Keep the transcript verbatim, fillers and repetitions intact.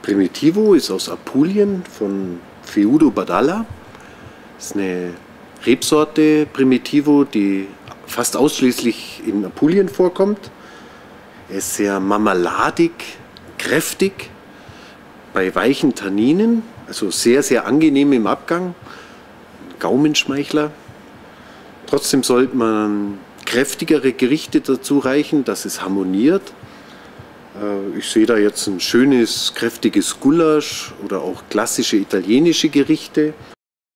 Primitivo ist aus Apulien von Feudo Badalla. Das ist eine Rebsorte Primitivo, die fast ausschließlich in Apulien vorkommt. Er ist sehr marmeladig, kräftig, bei weichen Tanninen, also sehr, sehr angenehm im Abgang. Gaumenschmeichler. Trotzdem sollte man kräftigere Gerichte dazu reichen, dass es harmoniert. Ich sehe da jetzt ein schönes, kräftiges Gulasch oder auch klassische italienische Gerichte.